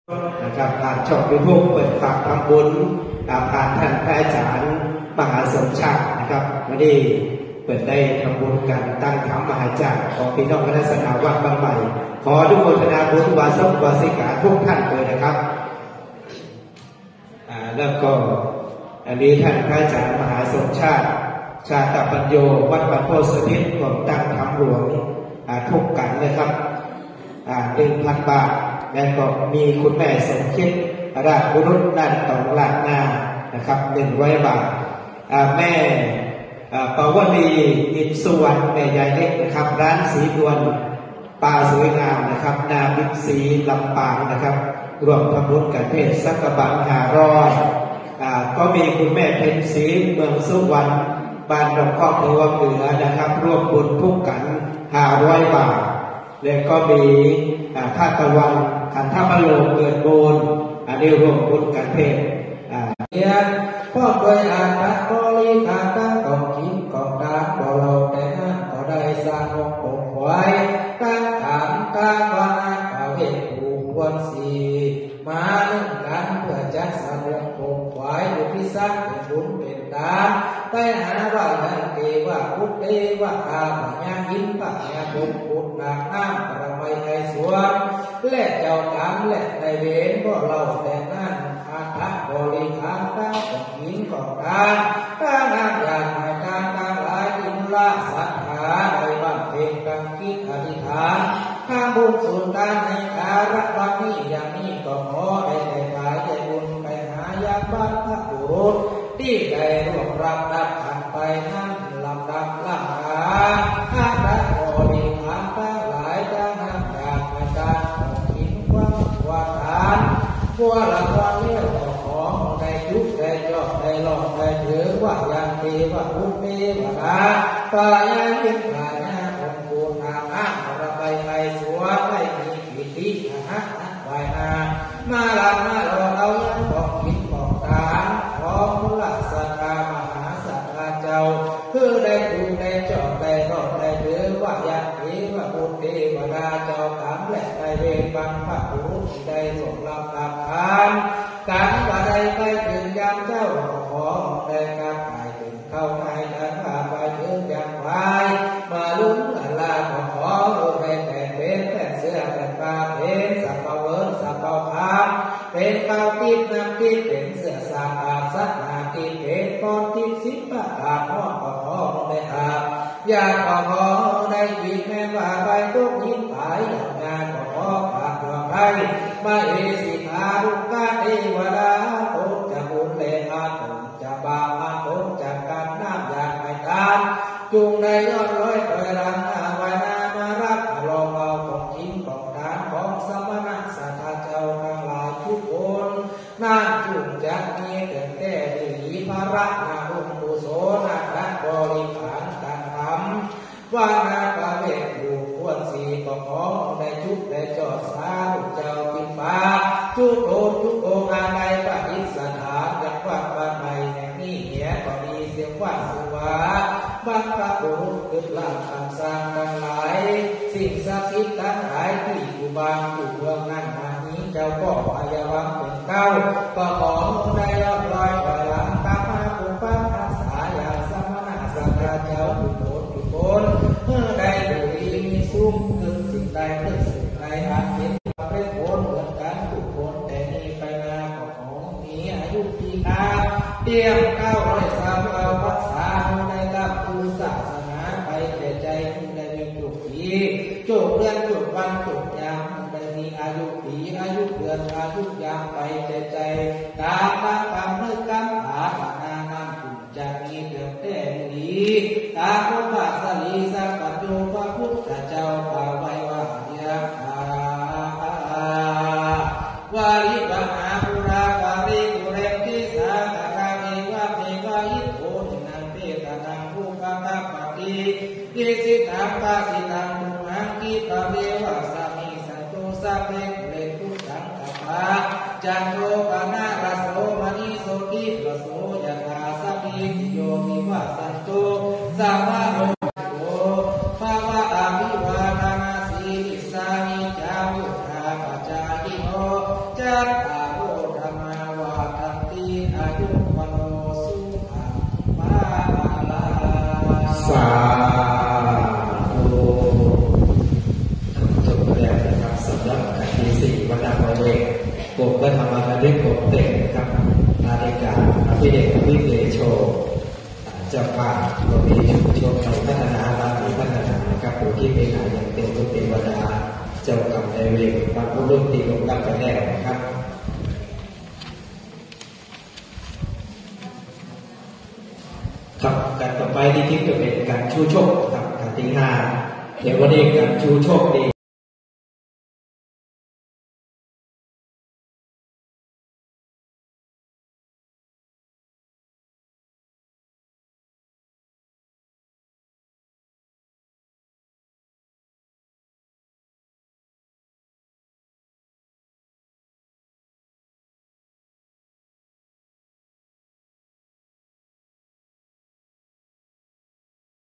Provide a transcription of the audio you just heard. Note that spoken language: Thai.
นะครับผ่านช่องยูทูบเปิดฝากทำบุญผ่านท่านพระอาจารย์มหาสมชาตินะครับวันนี้เปิดได้ทำบุญกันตั้งธรรมมหาจักรของพี่น้องคณะสนาวัดบางใหม่ขอทุกคนนาบุญวาสวาสิกาทุกท่านเลยนะครับแล้วก็อันนี้ท่านพระอาจารย์มหาสมชาติชาตปัญโยวัดบรรพตสถิตรวมตั้งธรรมหลวงทุกกันนะครับ1,000 บาทแล้วก็มีคุณแม่สมคิดราชบุรุษด้านตองลาดนานะครับ100 บาทแม่ปวลีอินสุวรรณแม่ยายเล็กนะครับร้านสีดวนป่าสวยงามนะครับนาบิกสีลำปางนะครับรวมทำบุญกันเทศสักกะบัง500ก็มีคุณแม่เพ็ญศรีเมืองสุวรรณบ้านดอกข้อเมืองเหนือนะครับร่วมบุญทุกกัน500 บาทแล้วก็มีท่าตะวันขันธมโลเกิดโบนอันนี้รวมบุญกันเทศพ่อโดยอาณาบริการตั้งกองขิงกองดาบ่เราแต่นั้นก็ได้สร้างองค์ปู่ไว้ตั้งฐานตั้งวานาเวทผู้ควรสีมาหนึ่งกันเพื่อจะสร้างองค์ปู่ไว้อุทิศเป็นบุญเป็นทานไปหาว่านันเทวะพุทธเทวะอาปัญญาหินปัญญาบุญพุทธนาน้ำประไมไอสวนและเจ้ากรรมและในเวรก็เราแต่นั้นอาบริหารตั้งของหินของการตั้งงานอย่างหมายการตั้งหลายอินละสัทธาในบ้านเพลงกังคิดอธิษฐานข้ามบุญสุนทานในการรับนี้อย่างนี้ก็ขอได้แต่กายใจบุญไปหายาบ้านพระบุรุษที่ได้ร่วมรับดับขันไปนั้นลำดับลำดาข้าพระบริหารตั้งหลายตั้งงานอย่างหมายการของหินกว้างกว่าฐานบัวละวันเลี้ยวของได้ยุบได้ยอดได้หลอดได้ถือว่ายังเทว่าพุทธเทวดาปลายเป็นปลายองค์ปูนาอ้างระบายไปสวดได้มีปิตินะวายนามาลามาเราเอายังของกินของทานของมุลสัตตามหาสัตตาเจ้าคือได้ดูได้จอดได้รอดได้ถือว่ายังเทว่าพุทธเทวดาเจ้ากรรมและได้เวรบังพระบุรุษได้ทรงรับทานการว่าใดไปถึงยามเจ้าขอได้การไปถึงเข้าในนั้นว่าไปถึงยามไปมาลุ้นลาขอได้แต่เป็นแต่เสื้อแต่ปลาเป็นสับปะเวิร์สับปะพามเป็นเป้าติดน้ำติดเป็นเสื้อสาอาสัตนาติดเป็นก้อนติดสิบปะตาพ่อขอได้อาอยากขอได้ยินแม้ว่าไปทุกยินไปอย่างงานขอขาดตัวไปมาเอสิทารุกะเทวดาโตจะบุญเลอาโตจะบาปโตจะการน้ำอยากไปตามจุงในยอดร้อยโดยรังนาวานามารับลองเอาของทิ้งของทานของสมณะสัตว์เจ้าทั้งหลายทุกคนนั่นจุงจะมีแต่แก่ดีพระรักนาบุญกุศลนาบริหารการทำว่านาปะเวทอยู่ควรสีก็ขอได้ชุดได้จอดสาธุเจ้าปิดฟ้าทุกโองานใดปฏิสถานจากวัดบ้านใหม่แห่งนี้เหียก็ดีเสียงว่าสุวาบังพระบุรุษขึ้นล่างคำสั่งทั้งหลายสิ่งศักดิ์สิทธิ์ทั้งหลายที่อยู่บางอยู่เมืองนั้นมานี้เจ้าก็พยาวังเป็นเก้าก็ขอได้ยอดลอยถอยหลังตามมาปุปังอาสาญาสมณะสังฆเจ้าทุกคนเมื่อใดดูดีมีซุ้มขึ้นสิ่งใดขึ้นสิ่งใดอาจเป็นเป็นผลเหมือนกันทุกคนแต่นี้ไปนาของมีอายุปีนาเตรียม903เอาภาษาในกับผู้ศาสนาไปแต่ใจคุณได้มีจุกปีจุกเดือนจุกวันจุกยามได้มีอายุปีอายุเดือนอายุยามไปแต่ใจตามความนึกกำหาปนานามจุกจะมีเดือนแต่ดีตามพระบาทสลีสัพพัญโยพระพุทธเจ้ากล่าวไว้ว่ายะวาริวหาปุราวาริกุเรติสาคาราเมวะเมวะยิโตนันเปตนังภูกตาปฏิเยสิตังปาสิตังตุหังกิตเววะสามิสันโตสัพเพเลตุสังกปะจันโทปนาราโสมณีโสติปโสยถาสัพพิโยมิวะสันโตสัมมาโรโกภาวะอาภิวาทนาสีลิสานิจาวุธาปัจจายิโนจาภาพเรามีชุมชนในพัฒนาบางมีพัฒนานะครับผู้ที่เป็นหลายอย่างเป็นรูปเทวดาเจ้ากรรมนายเวรบางผู้ร่วมตีลงรับไปแล้วนะครับครับการต่อไปที่จะเป็นการชูโชคครับการที่5เดี๋ยววันนี้การชูโชคดี